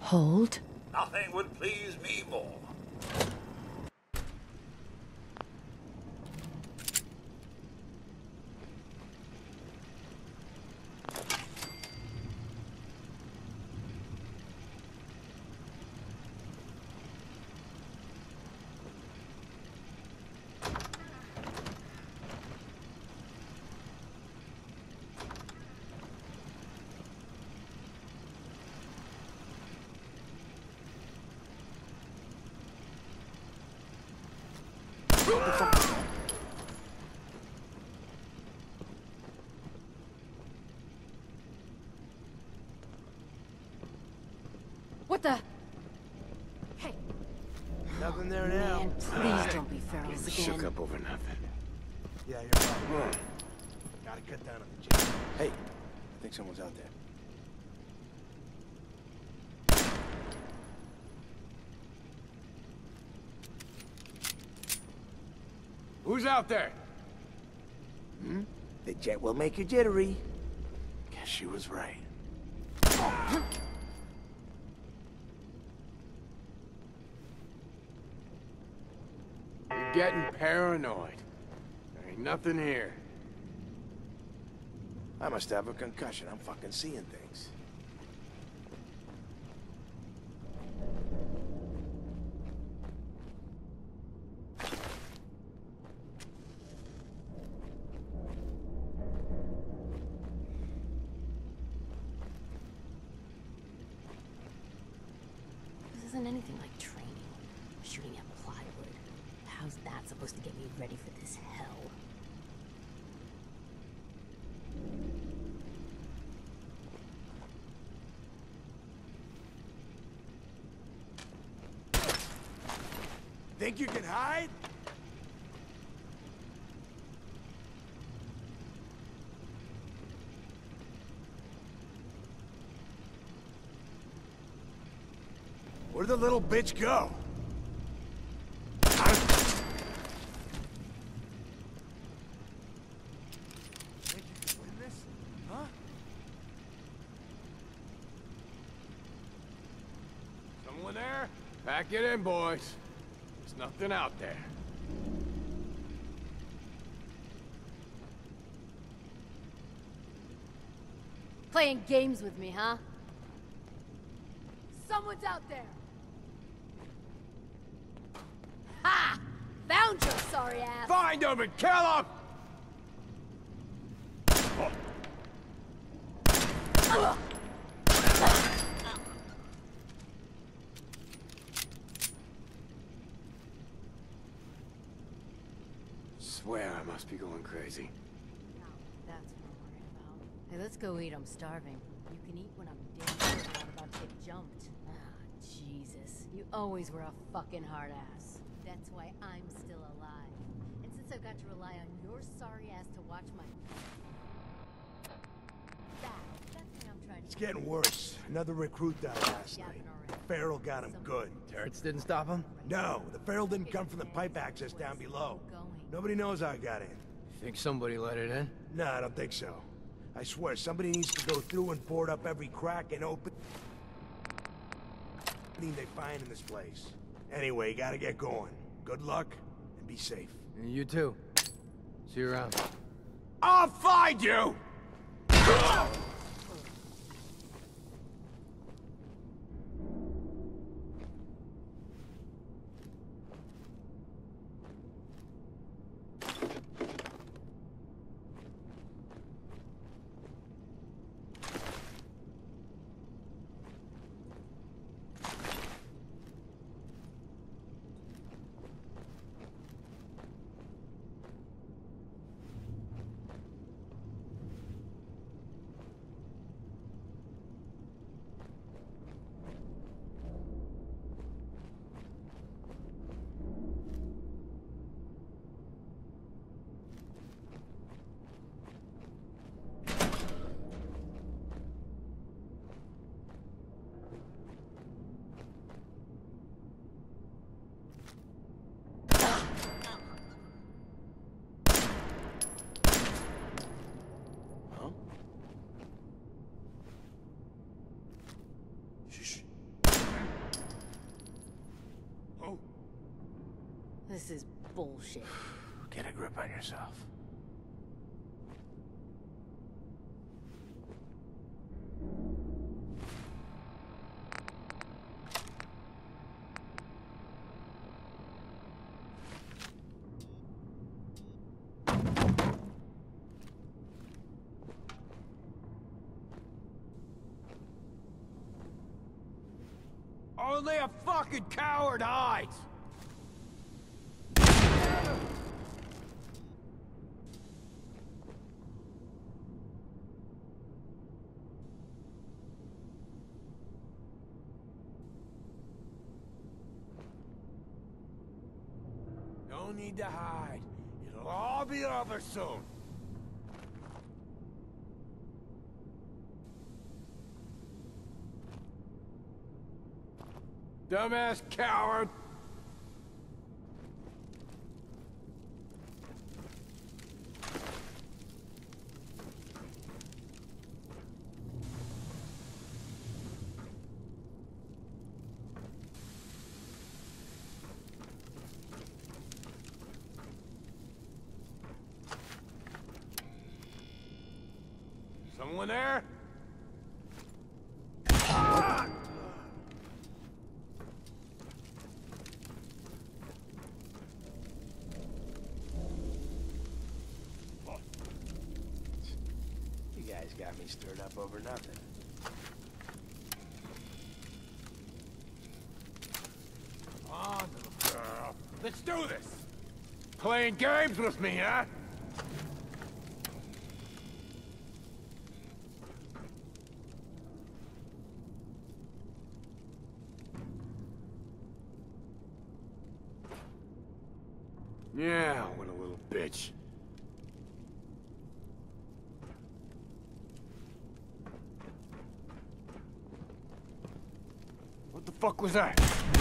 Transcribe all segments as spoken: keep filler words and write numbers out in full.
Hold. Nothing would please me more. What the? Hey. Nothing there now. Man, please don't be ferals again. Shook up over nothing. Yeah, you're right. Gotta cut down on the jam. Hey, I think someone's out there. Who's out there? Hmm? The jet will make you jittery. Guess she was right. You're getting paranoid. There ain't nothing here. I must have a concussion. I'm fucking seeing things. This isn't anything like training. Shooting at plywood. How's that supposed to get me ready for this hell? Think you can hide? Where'd the little bitch go? Think you can win this? Huh? Someone there? Pack it in, boys. There's nothing out there. Playing games with me, huh? Someone's out there! Ha! Found your sorry ass! Find them and kill them! Ugh. Swear I must be going crazy. No, that's what I'm worried about. Hey, let's go eat. I'm starving. You can eat when I'm dead or I'm about to get jumped. Ah, Jesus. You always were a fucking hard ass. That's why I'm still alive. And since I've got to rely on your sorry ass to watch my... That, that's what I'm trying to... It's getting worse. Another recruit died last night. Feral got him good. Turrets didn't stop him? No, the Feral didn't come from the pipe access down below. Nobody knows how I got in. Think somebody let it in? No, I don't think so. I swear, somebody needs to go through and board up every crack and open... anything they find in this place. Anyway, gotta get going. Good luck, and be safe. And you too. See you around. I'll find you! This is bullshit. Get a grip on yourself. Only a fucking coward hides! No need to hide. It'll all be over soon. Dumbass coward! Someone there? Ah! You guys got me stirred up over nothing. Come on, little girl. Let's do this! Playing games with me, huh? Yeah, what a little bitch. What the fuck was that?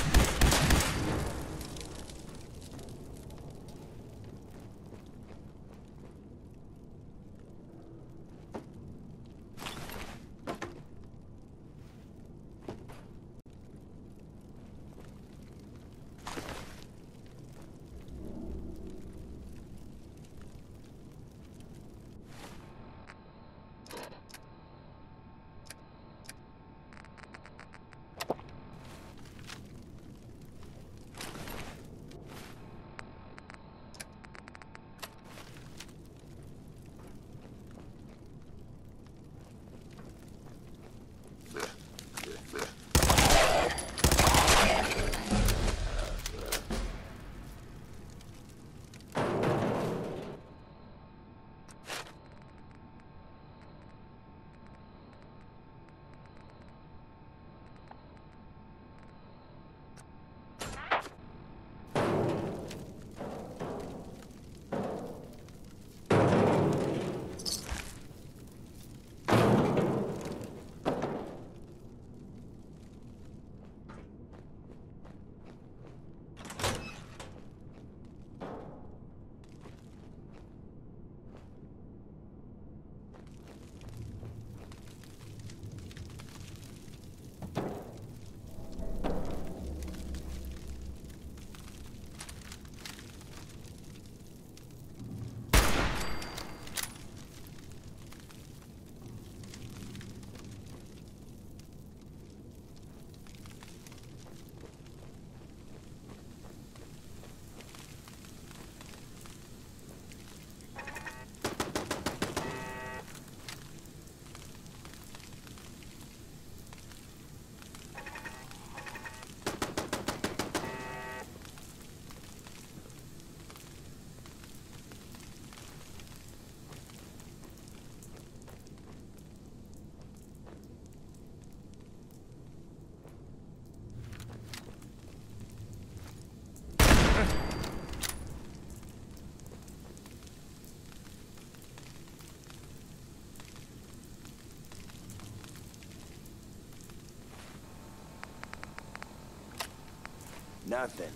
Nothing.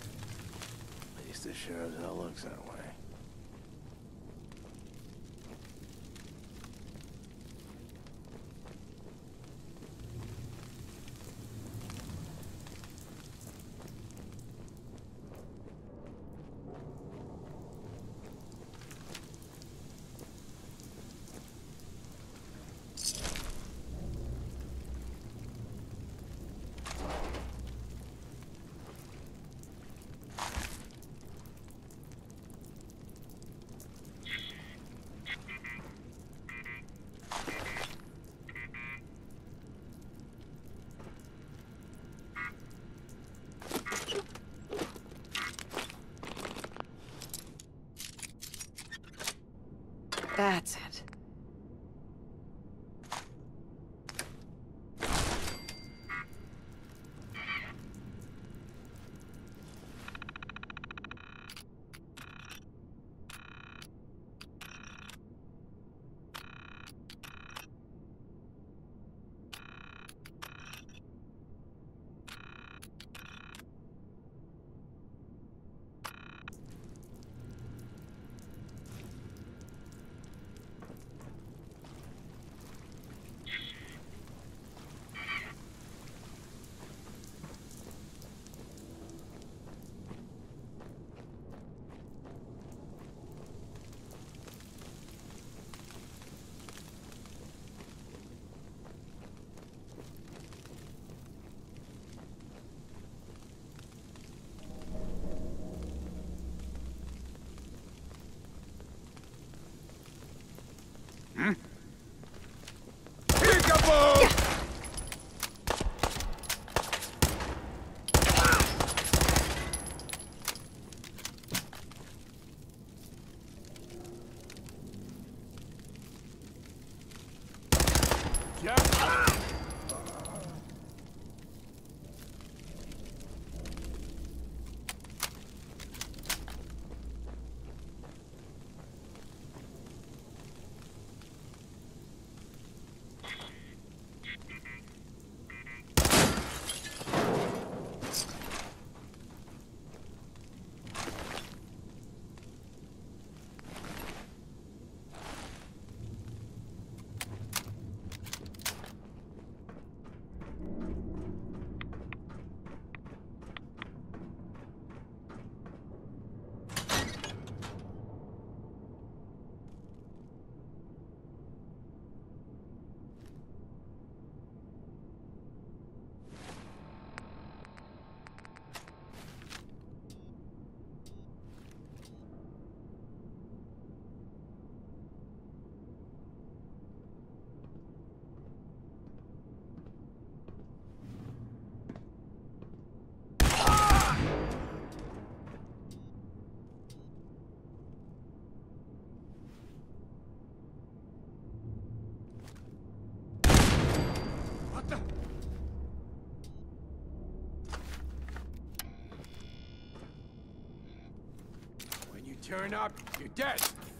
At least it sure as hell looks that way. That's it. Turn up, you're dead.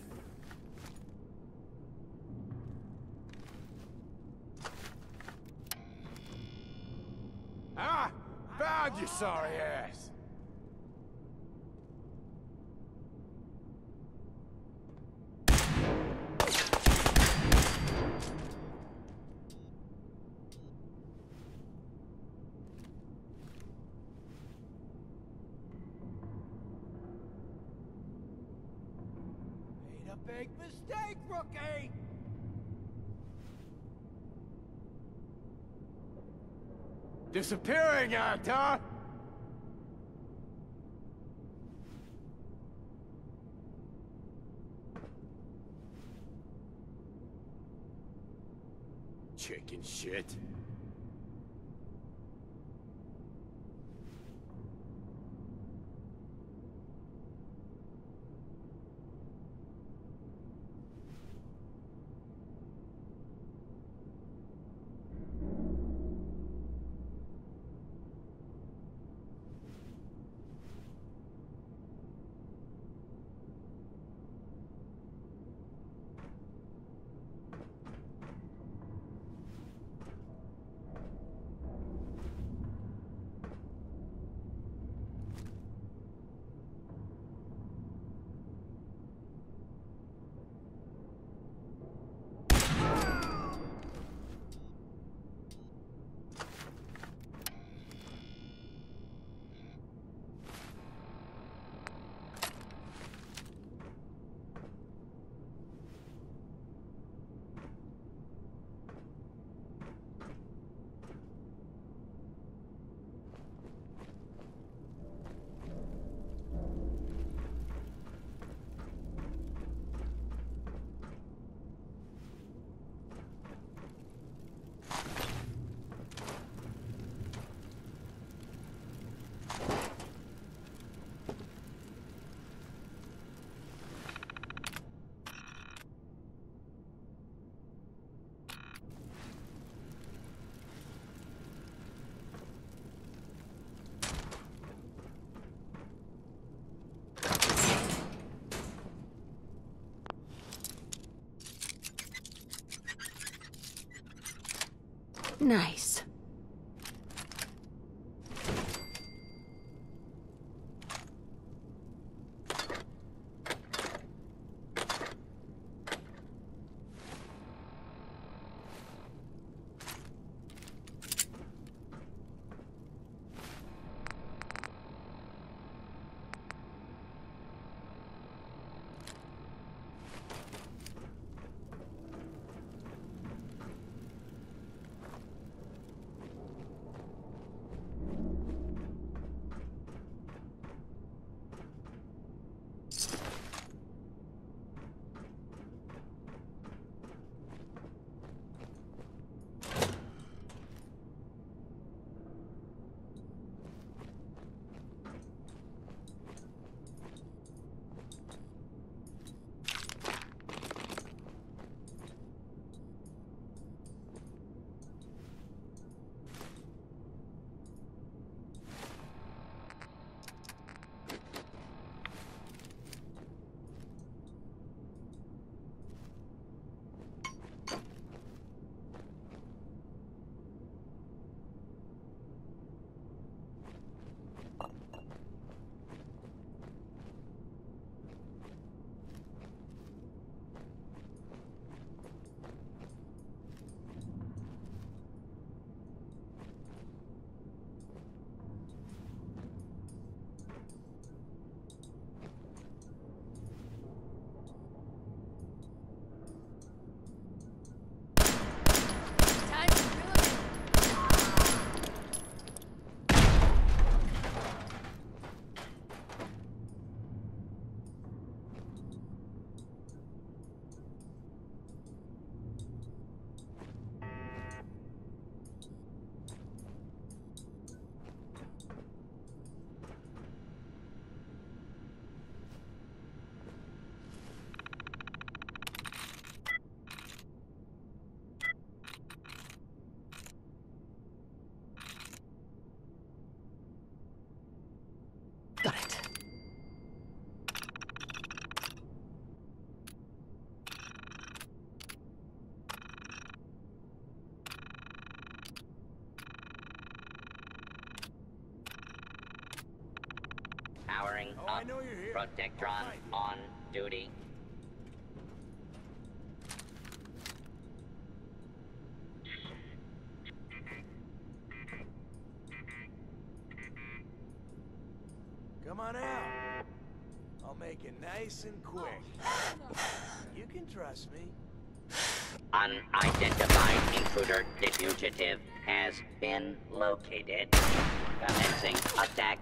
Ah! Found you, sorry ass. Big mistake, rookie! Disappearing act, huh? Chicken shit. Nice. Got it. Powering Oh, up. I know you're here. Protectron All right. on duty. Come on out. I'll make it nice and quick. You can trust me. Unidentified intruder fugitive has been located. Commencing attack.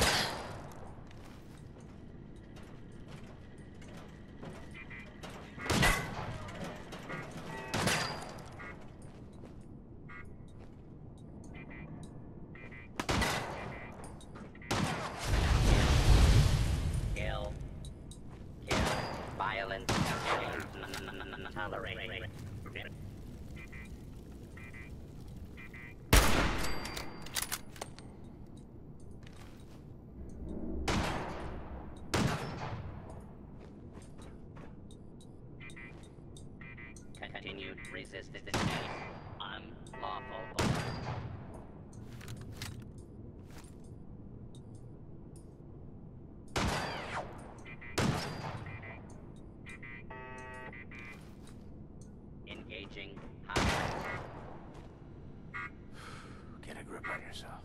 Kill. Kill. Violence. Tolerate. Continued resistance. Unlawful. Engaging high. Get a grip on yourself.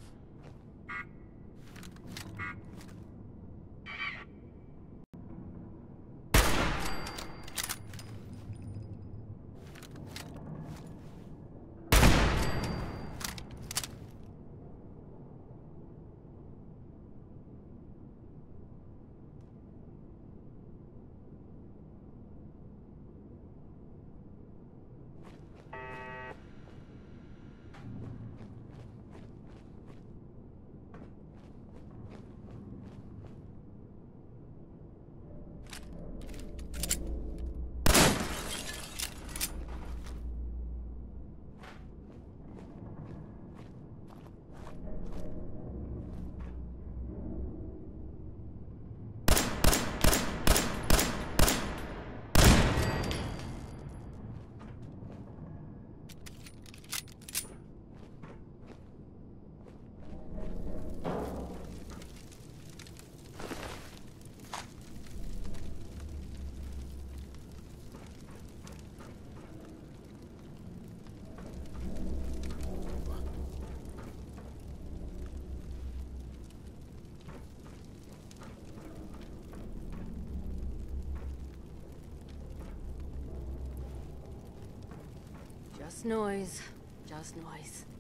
Just noise. Just noise.